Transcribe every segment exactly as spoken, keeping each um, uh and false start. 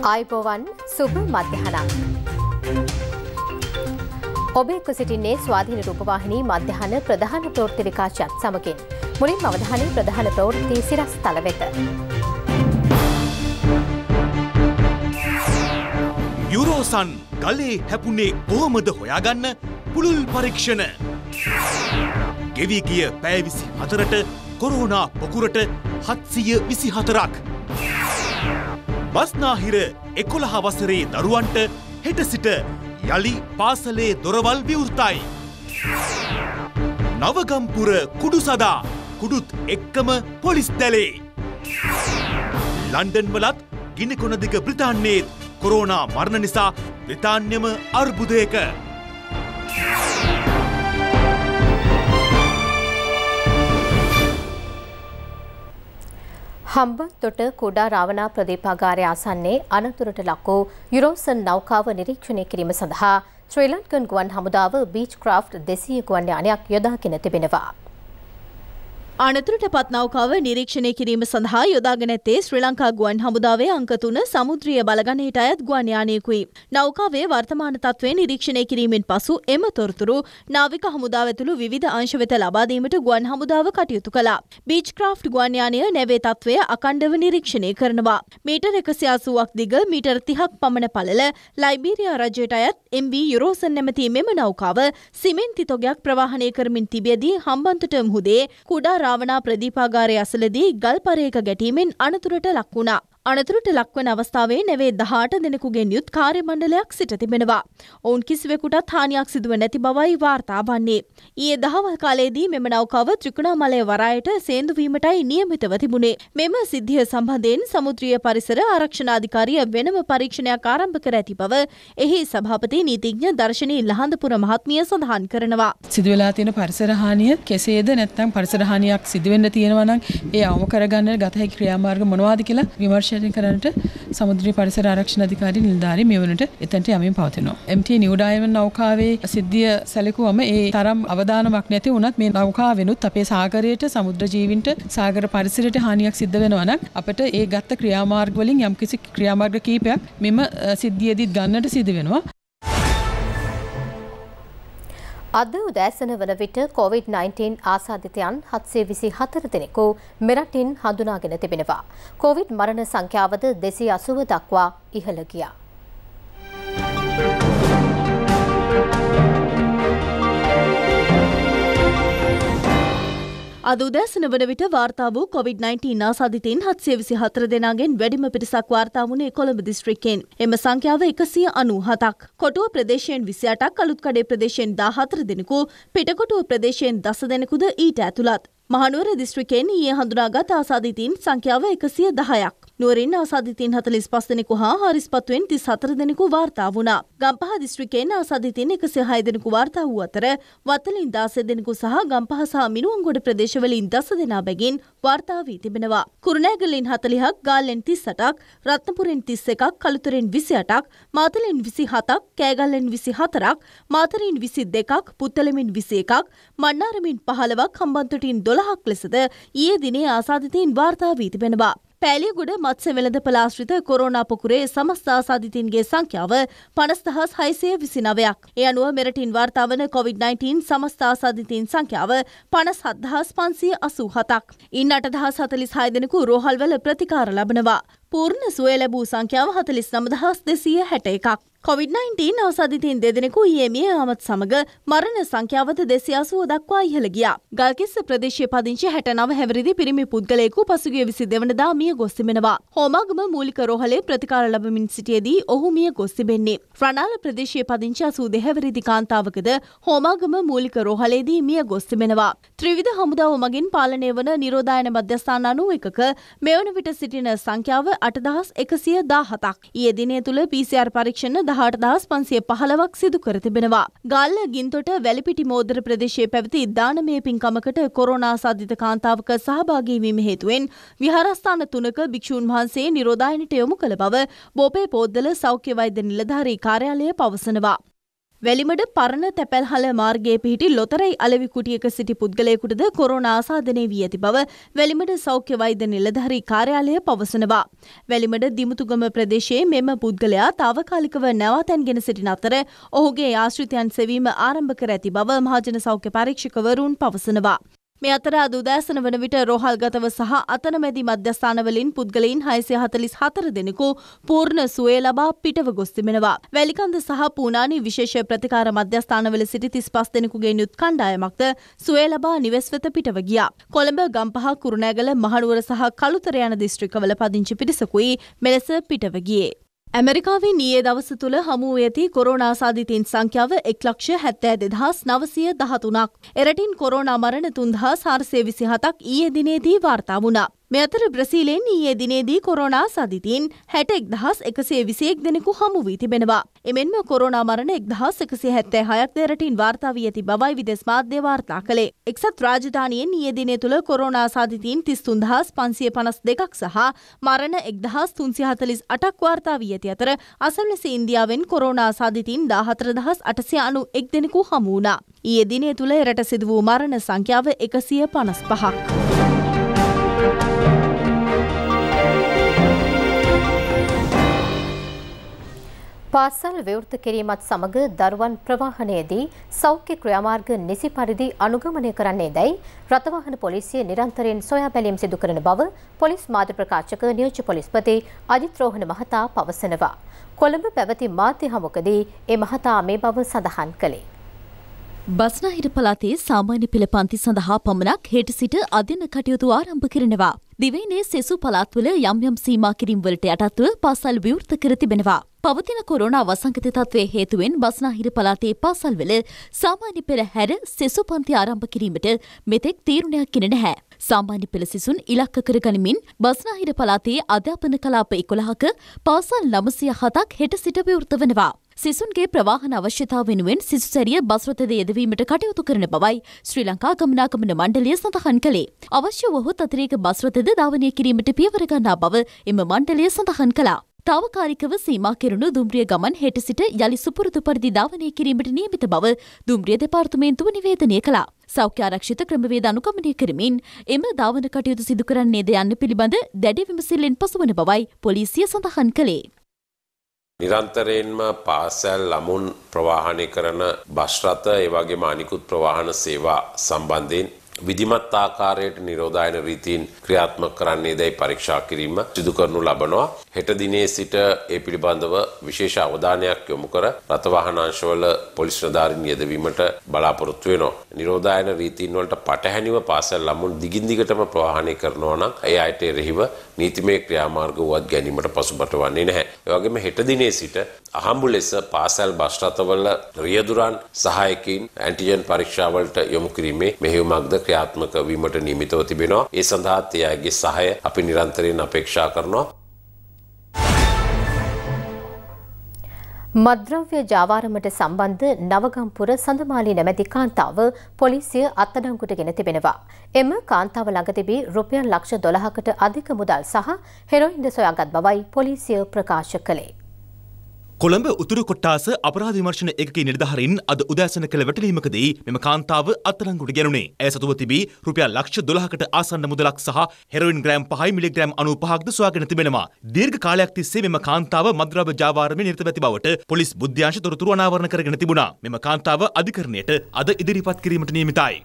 ආයුබෝවන් සුබ මධ්‍යහනක්. ඔබ එක්ව සිටින්නේ ස්වාධීන රූපවාහිනී මධ්‍යහන ප්‍රධාන ප්‍රවෘත්ති විකාශයත් සමගින්. මුලින්ම අවධානය ප්‍රධාන ප්‍රවෘත්ති සිරස්තල වෙත. යුරෝසන් ගලේ හැපුණේ කොහොමද හොයාගන්න පුළුල් පරීක්ෂණ. ගෙවී ගිය පැය විසි හතරට කොරෝනා පොකුරට හත්සිය විසි හතරක්. බස්නාහිර එකොළහ වසරේ දරුවන්ට හෙට සිට යළි පාසලේ දොරවල් විවෘතයි. නවගම්පුර කුඩු සදා කුඩුත් එක්කම පොලිස් දැලේ. ලන්ඩන් වලත් ගිනිකොන දිග බ්‍රිතාන්‍යයේත් කොරෝනා මරණ නිසා බ්‍රිතාන්‍යම අර්බුදයක. හම්බන්තොට කුඩා රාවණා ප්‍රදීපාගාරය ආසන්නයේ අනතුරට ලක් වූ යුරෝසන් නෞකාව නිරීක්ෂණය කිරීම සඳහා ශ්‍රී ලංකන් ගුවන් හමුදාව බීච් ක්‍රාෆ්ට් දෙසීය ගුවන් යානයක් යොදාගෙන තිබෙනවා. අනතුරට පත් නෞකාව නිරීක්ෂණය කිරීම සඳහා යොදාගෙන ඇත්තේ ශ්‍රී ලංකා ගුවන් හමුදාවේ අංක තුන සමුද්‍රීය බලගණයට අයත් ගුවන් යානයකුයි. නෞකාවේ වර්තමාන තත්ත්වය නිරීක්ෂණය කිරීමෙන් පසු එම තොරතුරු නාවික හමුදාව ඇතුළු විවිධ අංශ වෙත ලබා දීමට ගුවන් හමුදාව කටයුතු කළා. බීච් ක්‍රාෆ්ට් ගුවන් යානය නැවේ තත්ත්වය අකණ්ඩව නිරීක්ෂණය කරනවා. මීටර් එකසිය අසූවක් දිග මීටර් තිහක් පමණ පළල ලයිබීරියා රජයට අයත් එම් වී යුරෝසන් නැමැති මෙම නෞකාව සිමෙන්ති තොගයක් ප්‍රවාහනය කරමින් තිබියදී හම්බන්තොට මුහුදේ කුඩා රාවණා ප්‍රදීපාගාරය අසලදී ගල්පරයක ගැටීමෙන් අනතුරට ලක් වුණා. අනතුරට ලක්වන අවස්ථාවේ නැවේ දහඅට දෙනෙකුගෙන් යුත් කාර්ය මණ්ඩලයක් සිට තිබෙනවා. ඔවුන් කිසිවෙකුටත් හානියක් සිදුව නැති බවයි වාර්තා වන්නේ. ඊයේ දහවල් කාලයේදී මෙම නෞකාව ත්‍රිකුණාමලය වරායට සේන්දු වීමටයි නියමිතව තිබුණේ. මෙම සිද්ධිය සම්බන්ධයෙන් සමුද්‍රීය පරිසර ආරක්ෂණ අධිකාරිය වෙනම පරීක්ෂණයක් ආරම්භ කර ඇති බව එහි සභාපති නීතිඥ දර්ශනී ලහඳපුර මහත්මිය සඳහන් කරනවා. සිදුවලා තියෙන පරිසර හානිය කෙසේද නැත්නම් පරිසර හානියක් සිදුවෙන්න තියෙනවා නම් ඒ අවම කරගන්න ගත හැකි ක්‍රියාමාර්ග මොනවාද කියලා විමර්ශනය කරන්නට සමුද්‍රීය පරිසර ආරක්ෂණ අධිකාරී නිලධාරී මේ වනට එතනට යමින් පවතිනවා. එම් ටී නිව් ඩයමන්ඩ් නෞකාවේ සිද්ධිය සැලකුවම ඒ තරම් අවදානමක් නැති වුණත් මේ නෞකාවෙනුත් අපේ සාගරයට සමුද්‍ර ජීවීන්ට සාගර පරිසරයට හානියක් සිද්ධ වෙනවා නම් අපිට ඒ ගත්ත ක්‍රියාමාර්ග වලින් යම්කිසි ක්‍රියාමාර්ග කීපයක් මෙම සිද්ධියේදීත් ගන්නට සිදු වෙනවා. අද උදෑසන වන විට කොවිඩ් නයින්ටීන් ආසාදිතයන් හත්සිය විසි හතර දෙනෙකු මෙරටින් හඳුනාගෙන තිබෙනවා. කොවිඩ් මරණ සංඛ්‍යාවද දෙසිය අසූව දක්වා ඉහළ ගියා. අද උදෑසන වන විට වාර්තා වූ කොවිඩ් නයින්ටීන් ආසාදිතයින් හත්සිය විසි හතර දෙනාගෙන් වැඩිම පිරිසක් වාර්තා වුණේ කොළඹ දිස්ත්‍රික්කයෙන්. එම සංඛ්‍යාව එකසිය අනූහතක්. කොටුව ප්‍රදේශයෙන් විසි අටක්, අලුත්කඩේ ප්‍රදේශයෙන් දාහතර දෙනෙකු, පිටකොටුව ප්‍රදේශයෙන් දස දෙනෙකුද ඊට ඇතුළත්. මහනුවර දිස්ත්‍රික්කයෙන් ඊයේ හඳුනාගත් ආසාදිතයින් සංඛ්‍යාව එකසිය දහයක්. නුවරින් ආසාදිතයින් හතළිස් පහ දෙනෙකු හා හාරිස්පත්තුවෙන් තිස් හතර දෙනෙකු වාර්තා වුණා. ගම්පහ දිස්ත්‍රික්කයෙන් ආසාදිතයින් එකසිය හය දෙනෙකු වාර්තා වූ අතර වත්තලින් දාසය දෙනෙකු සහ ගම්පහ සහ මිනුවන්ගොඩ ප්‍රදේශවලින් දස දෙනා බැගින් වාර්තා වී තිබෙනවා. කුරුණෑගලින් හතළිහක්, ගාල්ලෙන් තිස් අටක්, රත්නපුරෙන් තිස් එකක්, කළුතරෙන් විසි අටක්, මාතලෙන් විසි හතක්, කෑගල්ලෙන් විසි හතරක්, මාතරින් විසි දෙකක්, පුත්තලමින් විසි එකක්, මන්නාරමින් පහළවක්, හම්බන්තොටින් දොළහක් ලෙසද ඊයේ දිනේ ආසාදිතයින් වාර්තා වී තිබෙනවා. පැලියගොඩ මත්ස්‍ය වෙළඳපළ ආශ්‍රිත කොරෝනා පොකුරේ සමස්ත ආසාදිතයින්ගේ සංඛ්‍යාව පනස් දහස් හයසිය විසි නවයක්. ඒ අනුව මෙරටින් වාර්තා වන කොවිඩ් නයින්ටීන් සමස්ත ආසාදිතයින් සංඛ්‍යාව පනස් හත් දහස් පන්සිය අසූ හතක්. ඉන් අට දහස් හතළිස් හය දෙනෙකු රෝහල්වල ප්‍රතිකාර ලබනවා. පූර්ණ සුවය ලැබූ සංඛ්‍යාව හතළිස් නව දහස් දෙසිය හැට එකක්. කොවිඩ් නයින්ටීන් ආසාදිතයින් දෙදෙනෙකු ඊයේ මිය යාමත් සමග මරණ සංඛ්‍යාවද දෙසිය අසූව දක්වා ඉහළ ගියා. ගල්කිස්ස ප්‍රදේශයේ පදිංචි හැට නව හැවිරිදි පිරිමි පුද්ගලයෙකු පසුගිය විසි දෙවනදා මිය ගොස් තිබෙනවා. හෝමාගම මූලික රෝහලේ ප්‍රතිකාර ලබමින් සිටියේදී ඔහු මිය ගොස් තිබෙන්නේ. රණාල ප්‍රදේශයේ පදිංචි අසූ දෙක හැවිරිදි කාන්තාවකද හෝමාගම මූලික රෝහලේදී මිය ගොස් තිබෙනවා. ත්‍රිවිධ හමුදාව මගින් පාලනය වන නිරෝධායන මධ්‍යස්ථාන අනූ එකක මෙවන විට සිටින සංඛ්‍යාව අට දහස් එකසිය දාහතක්. ඊයේ දිනය තුළ පී සී ආර් පරීක්ෂණ දහඅට දහස් පන්සිය පහළොවක් සිදු කර තිබෙනවා. ගල්ල ගින්තොට වැලිපිටි මෝදර ප්‍රදේශයේ පැවති දානමය පින්කමකට කොරෝනා ආසාදිත කාන්තාවක සහභාගී වීම හේතුවෙන් විහාරස්ථාන තුනක භික්ෂූන් වහන්සේ නිරෝධායනට යොමු කළ බව බෝපේ පොද්දල සෞඛ්‍ය වෛද්‍ය නිලධාරී කාර්යාලය පවසනවා. වැලිමඩ පරණ තැපැල්හල මාර්ගයේ පිහිටි ලොතරැයි අලෙවි කුටියක සිටි පුද්ගලයෙකුටද කොරෝනා ආසාදනය වී ඇති බව වැලිමඩ සෞඛ්‍ය වෛද්‍ය නිලධාරී කාර්යාලය පවසනවා. වැලිමඩ දිමුතුගම ප්‍රදේශයේ මෙම පුද්ගලයා తాවකාලිකව නැවතැන්ගෙන සිටින අතර ඔහුගේ ආශ්‍රිතයන් සෙවීම ආරම්භ කර ඇති බව මහජන සෞඛ්‍ය පරීක්ෂකවරුන් පවසනවා. මේ අතර අද උදෑසන වන විට රෝහල්ගතව සහ අතනමැදි මධ්‍යස්ථානවලින් පුද්ගලයින් හයසිය හතළිස් හතර දෙනෙකු පූර්ණ සුවය ලබා පිටව ගොස් තිබෙනවා. වැලිකන්ද සහ පූනානි විශේෂ ප්‍රතිකාර මධ්‍යස්ථානවල සිටි තිස් පහ දෙනෙකුගේ යුත් කණ්ඩායමක්ද සුවය ලබා නිවෙස් වෙත පිටව ගියා. කොළඹ, ගම්පහ, කුරුණෑගල, මහනුවර සහ කළුතර යන දිස්ත්‍රික්කවල පදිංචි පිරිසකුයි මෙලෙස පිටව ගියේ. ඇමරිකාවෙන් ඊයේ දවස තුළ හමු වී ඇති කොරෝනා ආසාදිතයින් සංඛ්‍යාව එක් ලක්ෂ හැත්තෑ දෙදහස් නවසිය දහතුනක්. එරටින් කොරෝනා මරණ තුන්දහස් හාරසිය විසිහතක් ඊයේ දිනේදී වාර්තා වුණා. මේ අතර බ්‍රසීලෙන් ඊයේ දිනේදී කොරෝනා ආසාදිතයින් හැට එක්දහස් එකසිය විසිඑක් දෙනෙකු හමු වී තිබෙනවා. එමෙන්ම කොරෝනා මරණ එක්දහස් එකසිය හැත්තෑ හයක් රටින් වාර්තා වී ඇති බවයි විදේශ මාධ්‍ය වාර්තා කළේ. එක්සත් රාජධානියෙන් ඊයේ දිනේ තුළ කොරෝනා ආසාදිතයින් තිස් තුන්දහස් පන්සිය පනස් දෙකක් සහ මරණ එක්දහස් තුන්සිය හතළිස් අටක් වාර්තා වී ඇති අතර අසල් ලෙස ඉන්දියාවෙන් කොරෝනා ආසාදිතයින් දාහතර දහස් අටසිය අනූඑක් දෙනෙකු හමු වුණා. ඊයේ දිනේ තුළ එරට සිදු වූ මරණ සංඛ්‍යාව එකසිය පනස් පහක්. පාසල් විවෘත කිරීමත් සමග දරුවන් ප්‍රවාහනයේදී සෞඛ්‍ය ක්‍රියාමාර්ග නිසි පරිදි අනුගමනය කරන්නේදැයි රථවාහන පොලිසිය නිරන්තරයෙන් සොයා බැලීම් සිදු කරන බව පොලිස් මාධ්‍ය ප්‍රකාශක නියෝජ්‍ය පොලිස්පති අජිත් රෝහණ මහතා පවසනවා. කොළඹ පැවති මාධ්‍ය හමුවකදී ඒ මහතා මේ බව සඳහන් කළේ. බස්නාහිර පළාතේ සාමාන්‍ය පෙළ පන්ති සඳහා පමණක් හෙට සිට අදින කටයුතු ආරම්භ කරනවා. දිවයිනේ සෙසු පළාත්වල යම් යම් සීමා කිරීම් වලට යටත්ව පාසල් විවෘත කර තිබෙනවා. පවතින කොරෝනා වසංගත තත්ත්වයේ හේතුවෙන් බස්නාහිර පළාතේ පාසල්වල සාමාන්‍ය පෙළ හැර සෙසු පන්ති ආරම්භ කිරීමට මෙතෙක් තීරණයක් ගෙන නැහැ. සාමාන්‍ය පෙළ සිසුන් ඉලක්ක කර ගනිමින් බස්නාහිර පළාතේ අධ්‍යාපන කලාප එකොළහක පාසල් නවසිය හතක් හෙට සිට විවෘත වනවා. සිසුන්ගේ ප්‍රවාහන අවශ්‍යතාව වෙනුවෙන් සිසු සැරිය බස් රථද යෙදවීමට කටයුතු කරන බවයි ශ්‍රී ලංකා ගමනාගමන මණ්ඩලය සඳහන් කළේ. අවශ්‍ය වුවහොත් අතිරේක බස් රථද ධාවනය කිරීමට පියවර ගන්නා බව එම මණ්ඩලය සඳහන් කළා. තාවකාලිකව සීමා කෙරුණු දුම්රිය ගමන් හෙට සිට යලි සුපුරුදු පරිදි ධාවනය කිරීමට නියමිත බව දුම්රිය දෙපාර්තමේන්තුව නිවේදනය කළා. සෞඛ්‍ය ආරක්ෂිත ක්‍රමවේද අනුගමනය කරමින් එම ධාවන කටයුතු සිදු කරන්නේද යන්න පිළිබඳ දැඩි විමසිල්ලෙන් පසුවන බවයි පොලිසිය සඳහන් කළේ. නිරන්තරයෙන්ම පාසල් ළමුන් ප්‍රවාහනය කරන බස් රථ ඒ වගේම අනිකුත් ප්‍රවාහන සේවා සම්බන්ධයෙන් විධිමත් ආකාරයට නිරෝධායන රීතීන් ක්‍රියාත්මක කරන්නේදයි පරීක්ෂා කිරීම සිදු කරනු ලබනවා. හෙට දිනේ සිට ඒ පිළිබඳව විශේෂ අවධානයක් යොමු කර රථවාහන අංශවල පොලිස් නිලධාරීන් යෙදවීමට බලාපොරොත්තු වෙනවා. නිරෝධායන රීතීන් වලට පටහැනිව පාසල් ළමුන් දිගින් දිගටම ප්‍රවාහනය කරනවා නම් ඒ අයට එරෙහිව නීතිමය ක්‍රියාමාර්ග උවත් ගැනීමට පසුබට වන්නේ නැහැ. ඒ වගේම හෙට දිනේ සිට අහඹු ලෙස පාසල් බස් රථවල රියදුරන් සහායකින් ඇන්ටිජන් පරීක්ෂා වලට යොමු කිරීමේ මෙහෙයුමක්ද ක්‍රියාත්මක වීමට නියමිතව තිබෙනවා. ඒ සඳහා ඒ අයගේ සහාය අපි නිරන්තරයෙන් අපේක්ෂා කරනවා. මද්‍රව්‍ය ජාවාරමට සම්බන්ධ නවගම්පුර සඳමාලි නැමැති කාන්තාව පොලිසිය අත්අඩංගුවට ගෙන තිබෙනවා. එම කාන්තාව ළඟ තිබී රුපියල් ලක්ෂ දොළහකට අධික මුදල් සහ හෙරොයින්ද සොයාගත් බවයි පොලිසිය ප්‍රකාශ කළේ. කොළඹ උතුරු කොට්ටාස අපරාධ විමර්ශන ඒකකයේ නිලධාරීන් අද උදෑසන කළ වැටලීමකදී මෙම කාන්තාව අත්අඩංගුවට ගැනුණේ. ඇය සතුව තිබී රුපියල් ලක්ෂ දොළහකට ආසන්න මුදලක් සහ හෙරොයින් ග්‍රෑම් පහයි මිලිග්‍රෑම් අනූපහක්ද සොයාගෙන තිබෙනවා. දීර්ඝ කාලයක් තිස්සේ මෙම කාන්තාව මද්‍රව්‍ය ජාවාරමේ නිරත ඇති බවට පොලිස් බුද්ධ්‍යාංශ තොරතුරු අනාවරණ කරගෙන තිබුණා. මෙම කාන්තාව අධිකරණයට අද ඉදිරිපත් කිරීමට නියමිතයි.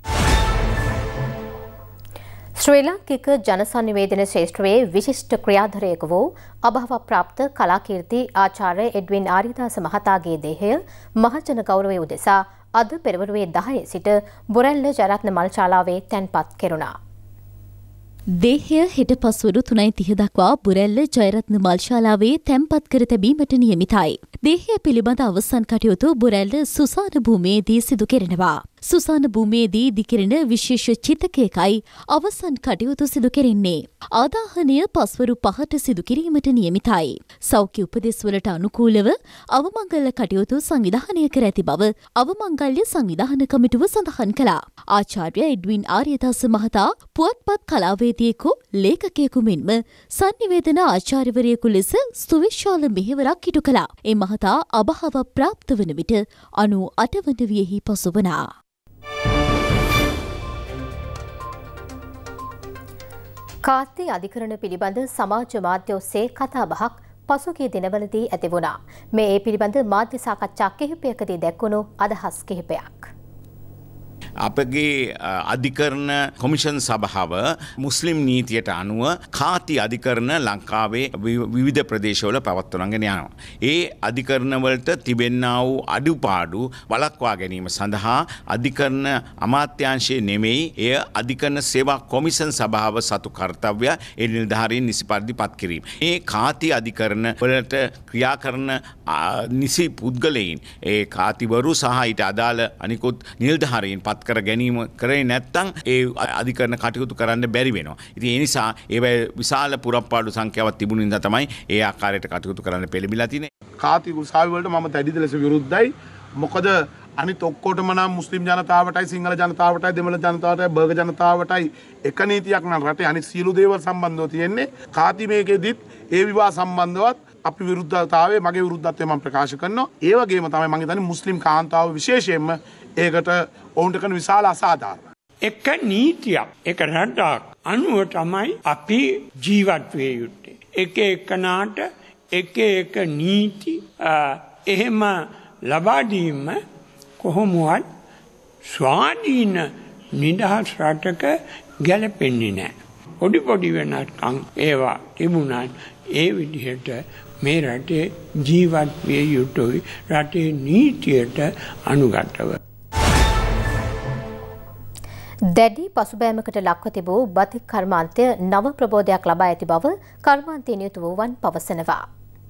ශ්‍රී ලාංකික ජනසන්නිවේදන ශේෂ්ත්‍රයේ විශිෂ්ට ක්‍රියාධරයෙකු වූ අභාව ප්‍රාප්ත කලාකීර්ති ආචාර්ය එඩ්වින් ආරිදාස මහතාගේ දේහය මහජන ගෞරවය උදෙසා අද පෙරවරුවේ දහයේ සිට බුරැල්ල ජයරත්න මල්ශාලාවේ තැන්පත් කෙරුණා. දේහය හෙට පස්වරු තුනයි තිහ දක්වා බුරැල්ල ජයරත්න මල්ශාලාවේ තැන්පත් කර තැබීමට නියමිතයි. දේහය පිළිබඳ අවසන් කටයුතු බුරැල්ල සුසාන භූමියේදී සිදු කෙරෙනවා. සුසාන භූමියේදී දිකිරෙන විශේෂ චිතකයකයි අවසන් කටයුතු සිදු කෙරෙන්නේ. ආදාහනය පස්වරු පහට සිදු කිරීමට නියමිතයි. සෞඛ්‍ය උපදෙස්වලට අනුකූලව අවමංගල කටයුතු සංවිධානය කර ඇති බව අවමංගල්‍ය සංවිධාන කමිටුව සඳහන් කළා. ආචාර්ය එඩ්වින් ආර්යදාස මහතා පුවත්පත් කලාවේදියෙකු ලේඛකයෙකු මෙන්ම සංනිවේදන ආචාර්යවරයෙකු ලෙස සුවිශාල මෙහෙවරක් ඉටු කළා. ඒ මහතා අභාව ප්‍රාප්ත වන විට අනූ අට වන වියෙහි පසුවනා. කාර්ති අධිකරණ පිළිබඳ සමාජ මාධ්‍ය ඔස්සේ කතාබහක් පසුගිය දිනවලදී ඇති වුණා. මේ ඒ පිළිබඳ මාධ්‍ය සාකච්ඡා කිහිපයකදී දැක්වුණු අදහස් කිහිපයක්. අපගේ අධිකරණ කොමිෂන් සභාව මුස්ලිම් නීතියට අනුව කාති අධිකරණ ලංකාවේ විවිධ ප්‍රදේශවල පවත්වනගෙන යනවා. ඒ අධිකරණවලට තිබෙන්නා වූ අඩුපාඩු වළක්වා ගැනීම සඳහා අධිකරණ අමාත්‍යාංශයේ නෙමෙයි එය අධිකරණ සේවා කොමිෂන් සභාව සතු කර්තව්‍ය ඒ නිලධාරීන් නිසි පරිදි පත් කිරීම. මේ කාති අධිකරණ වලට ක්‍රියා කරන නිසි පුද්ගලයින් ඒ කාතිවරු සහ ඊට අදාළ අනිකුත් නිලධාරීන් පත් කර ගැනීම කරේ නැත්නම් ඒ අධිකරණ කටයුතු කරන්න බැරි වෙනවා. ඉතින් ඒ නිසා ඒවැ විශාල පුරප්පාඩු සංඛ්‍යාවක් තිබුණු නිසා තමයි ඒ ආකාරයට කටයුතු කරන්න පෙළඹිලා තියෙන්නේ. කාති උසාවි වලට මම දැඩි ලෙස විරුද්ධයි. මොකද අනිත් ඔක්කොටම නම් මුස්ලිම් ජනතාවටයි සිංහල ජනතාවටයි දෙමළ ජනතාවටයි බර්ග ජනතාවටයි එක නීතියක් නම් රටේ අනිත් සියලු දේවල් සම්බන්ධව තියෙන්නේ. කාති මේකෙදිත් ඒ විවාහ සම්බන්ධවත් අපි විරුද්ධතාවයේ මගේ විරුද්ධත්වය මම ප්‍රකාශ කරනවා. ඒ වගේම තමයි මම හිතන්නේ මුස්ලිම් කාන්තාව විශේෂයෙන්ම ඒකට ඔවුන්ට කරන විශාල අසාධාරණ එක නීතියක් එක රටක් අනුව තමයි අපි ජීවත් විය යුත්තේ. එක එකනාට එක එක නීති එහෙම ලබා දීම කොහොමවත් ස්වාධීන නිදහස් රටක ගැලපෙන්නේ නැහැ. පොඩි පොඩි වෙනස්කම් ඒවා තිබුණත් ඒ විදිහට මේ රටේ ජීවත් විය යුතුයි රටේ නීතියට අනුගතව. දැඩි පසුබෑමකට ලක්ව තිබූ බතික් කර්මාන්තය නව ප්‍රබෝධයක් ලබා ඇති බව කර්මාන්තයේ නියුතු වූවන් පවසනවා.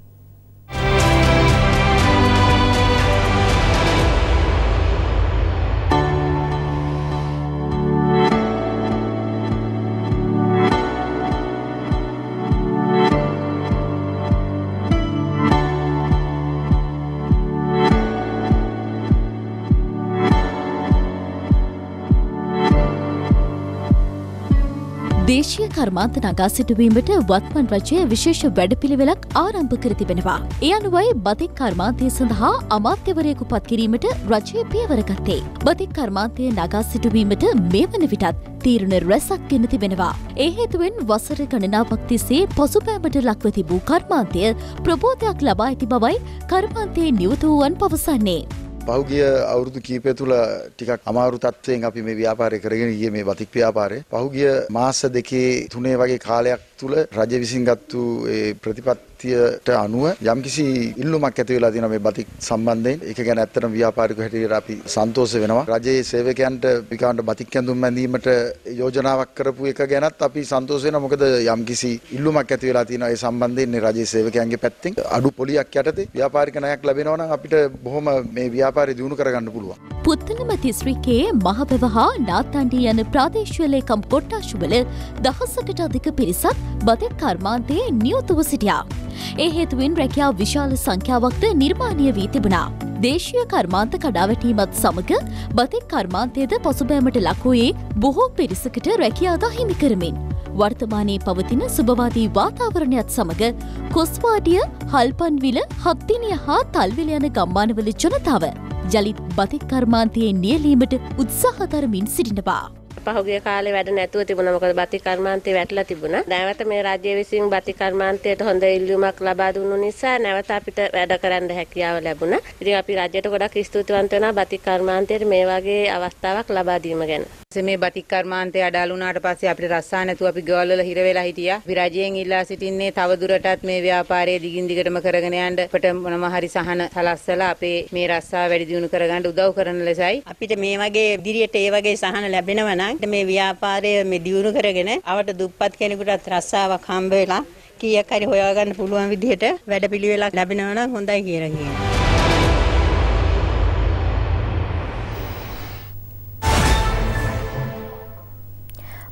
දේශීය කර්මාන්ත නගා සිටුවීමට වත්මන් රජය විශේෂ වැඩපිළිවෙලක් ආරම්භ කර තිබෙනවා. ඒ අනුවයි බතික් කර්මාන්තය සඳහා අමාත්‍යවරයෙකු පත් කිරීමට රජය පියවර ගත්තේ. බතික් කර්මාන්තය නගා සිටුවීමට මේ වන විටත් තීරණ රැසක් ගෙන තිබෙනවා. ඒ හේතුවෙන් වසර ගණනාවක් තිස්සේ පසුබෑමට ලක්ව තිබූ කර්මාන්තය ප්‍රබෝධයක් ලබා ඇති බවයි කර්මාන්තයේ නියුතු වූවන් පවසන්නේ. පහුගිය අවුරුදු කීපය තුළ ටිකක් අමාරු තත්ත්වයෙන් අපි මේ ව්‍යාපාරය කරගෙන ගියේ මේ බතික් ව්‍යාපාරය. පහුගිය මාස දෙකේ තුනේ වගේ කාලයක් තුළ රජය විසින් ගත්තු ඒ ප්‍රතිපත්තියට අනුව යම්කිසි ඉල්ලුමක් ඇති වෙලා තියෙනවා මේ බතික් සම්බන්ධයෙන්. ඒක ගැන ඇත්තටම ව්‍යාපාරිකව හැටියට අපි සන්තෝෂ වෙනවා. රජයේ සේවකයන්ට විකාන්ට බතික් ඇඳුම් බැඳීමට යෝජනාවක් කරපු එක ගැනත් අපි සන්තෝෂ වෙනවා. මොකද යම්කිසි ඉල්ලුමක් ඇති වෙලා තියෙනවා ඒ සම්බන්ධයෙන් රජයේ සේවකයන්ගේ පැත්තෙන් අඩු පොලියක් යටතේ ව්‍යාපාරික ණයක් ලැබෙනවා නම් අපිට බොහොම මේ ව්‍යාපාරය දියුණු කරගන්න පුළුවන්. පුත්තලම දිස්ත්‍රික්කයේ මහබැව හා නාත්තණ්ඩිය යන ප්‍රාදේශීය ලේකම් කොට්ටාශවල දහසකට අධික පිරිසක් බතික් කර්මාන්තයේ නියුතුව සිටියා. ඒ හේතුවෙන් රැකියාව විශාල සංඛ්‍යාවක්ද නිර්මාණය වී තිබුණා. දේශීය කර්මාන්ත කඩාවැටීමත් සමග බතික් කර්මාන්තයේද පසුබෑමට ලක් වූයේ බොහෝ පිරිසකට රැකියාද හිමි කරමින්. වර්තමානයේ පවතින සුබවාදී වාතාවරණයත් සමග කොස්වාඩිය, හල්පන්විල, හත්දිනිය හා තල්විල යන ගම්මානවල ජනතාව ජලිත් බතික් කර්මාන්තයේ නියැලීමට උත්සාහ දරමින් සිටිනවා. පහුගිය කාලේ වැඩ නැතුව තිබුණා. මොකද බතික් කර්මාන්තේ වැටලා තිබුණා. නැවත මේ රාජ්‍ය විසින් බතික් කර්මාන්තයට හොඳ ඉල්ලුමක් ලබා දුන්නු නිසා නැවත අපිට වැඩ කරන්න හැකියාව ලැබුණා. ඉතින් අපි රාජ්‍යයට ගොඩක් ස්තුතිවන්ත වෙනවා බතික් කර්මාන්තයට මේ වගේ අවස්ථාවක් ලබා දීම ගැන. මේ බතික් කර්මාන්තය අඩාල වුණාට පස්සේ අපිට රස්සා නැතුව අපි ගෙවල් වල හිර වෙලා හිටියා. අපි රජයෙන් ඉල්ලා සිටින්නේ තව දුරටත් මේ ව්‍යාපාරය දිගින් දිගටම කරගෙන යන්න අපිට මොනවා හරි සහන සලස්සලා අපේ මේ රස්සා වැඩි දියුණු කරගන්න උදව් කරන ලෙසයි. අපිට මේ වගේ ඉදිරියට ඒ වගේ සහන ලැබෙනවා නම් මේ ව්‍යාපාරය මේ දියුණු කරගෙන අවට දුප්පත් කෙනෙකුටත් රස්සාවක් හම්බ වෙලා කීයක් හරි හොයාගන්න පුළුවන් විදිහට වැඩපිළිවෙලක් ලැබෙනවා නම් හොඳයි කියලා කියනවා.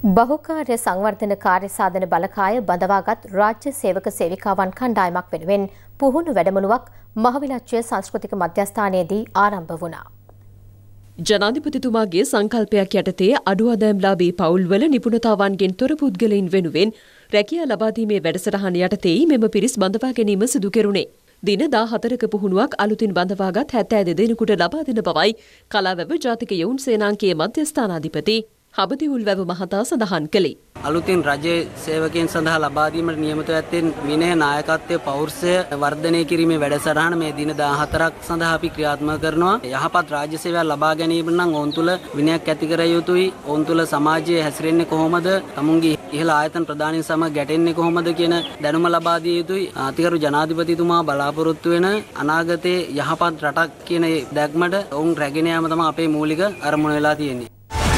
බහුකාර්ය සංවර්ධන කාර්ය සාධන බලකාය බඳවාගත් රාජ්‍ය සේවක සේවිකාවන් කණ්ඩායමක් වෙනුවෙන් පුහුණු වැඩමුළුවක් මහවිලච්ඡය සංස්කෘතික මධ්‍යස්ථානයේදී ආරම්භ වුණා. ජනාධිපතිතුමාගේ සංකල්පයක් යටතේ අඩු ආදායම්ලාභී පවුල්වල නිපුණතාවන්ගෙන් තොර පුද්ගලයින් වෙනුවෙන් රැකියා ලබා දීමේ වැඩසටහන යටතේ මෙම පිරිස් බඳවා ගැනීම සිදු කෙරුණේ. දින දාහතරක පුහුණුවක් අලුතින් බඳවාගත් හැත්තෑ දෙනෙකුට ලබා දෙන බවයි කලාවැව ජාතික යොවුන් සේනාංකයේ මධ්‍යස්ථානාධිපති හබදිවුල්වැව මහතා සඳහන් කළේ. අලුතින් රජයේ සේවකයන් සඳහා ලබා දීමට නියමිත ඇත්තෙන් විනය නායකත්වයේ පෞරුෂය වර්ධනය කිරීමේ වැඩසටහන මේ දින දාහතරක් සඳහා අපි ක්‍රියාත්මක කරනවා. යහපත් රාජ්‍ය සේවයක් ලබා ගැනීම නම් ඔවුන් තුළ විනයක් ඇති කර යුතුයි. ඔවුන් තුළ සමාජයේ හැසිරෙන්නේ කොහොමද? තමුන්ගේ ඉහළ ආයතන ප්‍රධානීන් සමග ගැටෙන්නේ කොහොමද කියන දැනුම ලබා දිය යුතුයි. අතිගරු ජනාධිපතිතුමා බලාපොරොත්තු වෙන අනාගතයේ යහපත් රටක් කියන දැක්මට ඔවුන් රැගෙන යාම තමයි අපේ මූලික අරමුණ වෙලා තියෙන්නේ.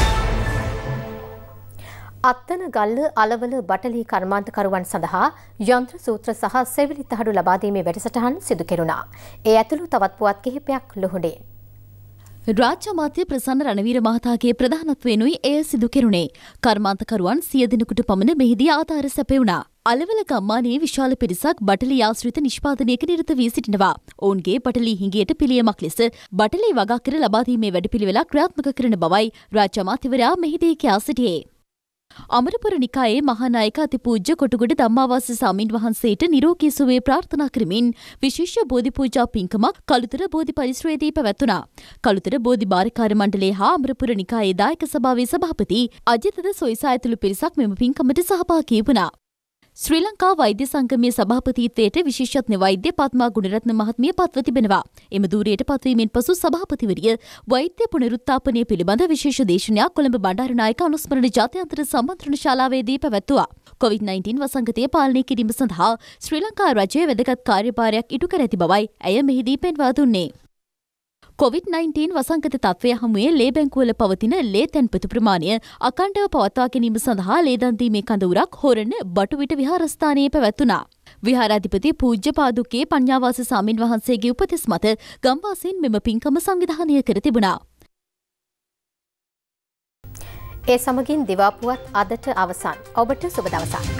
අත්තන ගල්ල අලවල බටලි කර්මාන්තකරුවන් සඳහා යන්ත්‍ර සූත්‍ර සහ සෙවිලි තහඩු ලබා දීමේ වැඩසටහන සිදු කෙරුණා. ඒ ඇතුළු තවත් පුවත් කිහිපයක් ලොහුඩේ. රාජ්‍ය අමාත්‍ය ප්‍රසන්න රණවීර මහතාගේ ප්‍රධානත්වයෙනුයි එය සිදු කෙරුණේ. කර්මාන්තකරුවන් සිය දෙනෙකුට පමණ මෙහිදී ආධාර සැපයුණා. අලවල ගම්මානයේ විශාල පිරිසක් බටලි ආශ්‍රිත නිෂ්පාදනයක නිරත වී සිටිනවා. ඔවුන්ගේ බටලි හිඟියට පිළියමක් ලෙස බටලි වගා කර ලබා දීමේ වැඩපිළිවෙලක් ක්‍රියාත්මක කරන බවයි රාජ්‍ය අමාත්‍යවරයා මෙහිදී කියා සිටියේ. අමරපුර නිකායේ මහානායක අතිපූජ්‍ය කොටුගොඩ ධම්මාවාස ස්වාමීන් වහන්සේට නිරෝගී සුවය ප්‍රාර්ථනා කරමින් විශේෂ බෝධි පූජා පින්කමක් කළුතර බෝධි පරිශ්‍රයේදී පැවැත්වුණා. කළුතර බෝධි බාරකාර මණ්ඩලයේ හා අමරපුර නිකායේ දායක සභාවේ සභාපති අජිතද සොයිසා ඇතුළු පිරිසක් මෙම පින්කමට සහභාගී වුණා. ශ්‍රී ලංකා වෛද්‍ය සංගමයේ සභාපතිත්වයට විශේෂඥ වෛද්‍ය පත්මා ගුණරත්න මහත්මිය පත්ව තිබෙනවා. එම ධූරයට පත්වීමෙන් පසු සභාපතිවරිය වෛද්‍ය පුනරුත්ථාපනය පිළිබඳ විශේෂ දේශනයක් කොළඹ බණ්ඩාරනායක අනුස්මරණ ජාත්‍යන්තර සම්මන්ත්‍රණ ශාලාවේදී පැවැත්වුවා. කොවිඩ් නයින්ටීන් වසංගතය පාලනය කිරීම සඳහා ශ්‍රී ලංකා රජය වැදගත් කාර්යභාරයක් ඉටු කර ඇති බවයි ඇය මෙහිදී පෙන්වා දුන්නේ. කොවිඩ් නයින්ටීන් වසංගත තත්ත්වය හමුවේ ලේ බැංකුවල පවතින ලේ තැන්පතු ප්‍රමාණය අකණ්ඩව පවත්වා ගැනීම සඳහා ලේ දන් දීමේ කඳවුරක් හොරණ බටුවිට විහාරස්ථානයේ පැවැත්වුණා. විහාරාධිපති පූජ්‍ය පාදුකේ පඤ්ඤාවාස ස්වාමීන් වහන්සේගේ උපදෙස් මත ගම්වාසීන් මෙම පින්කම සංවිධානය කර තිබුණා. ඒ සමගින් දිවා පුවත් අදට අවසන්. ඔබට සුබ දවසක්.